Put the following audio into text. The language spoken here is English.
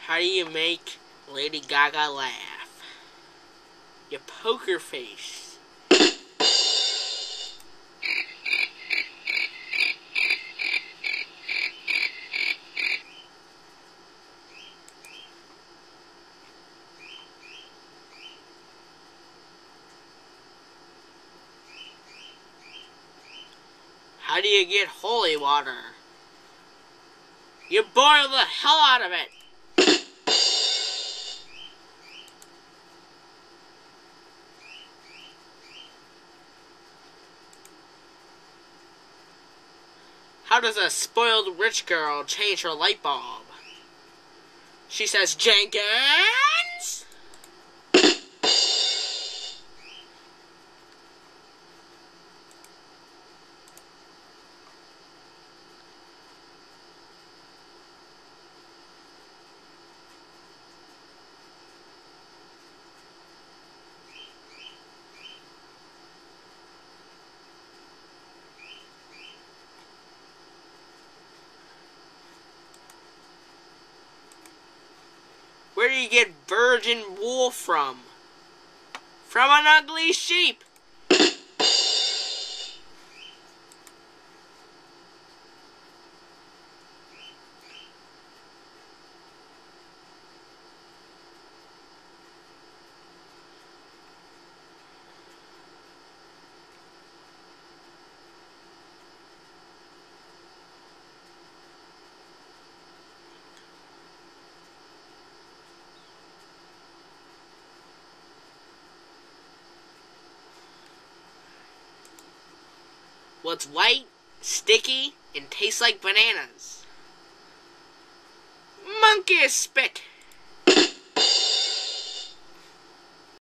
How do you make Lady Gaga laugh? You poker face. How do you get holy water? You boil the hell out of it. How does a spoiled rich girl change her light bulb? She says, Jenkins! Where do you get virgin wool from? From an ugly sheep. What's white, sticky, and tastes like bananas? Monkey spit!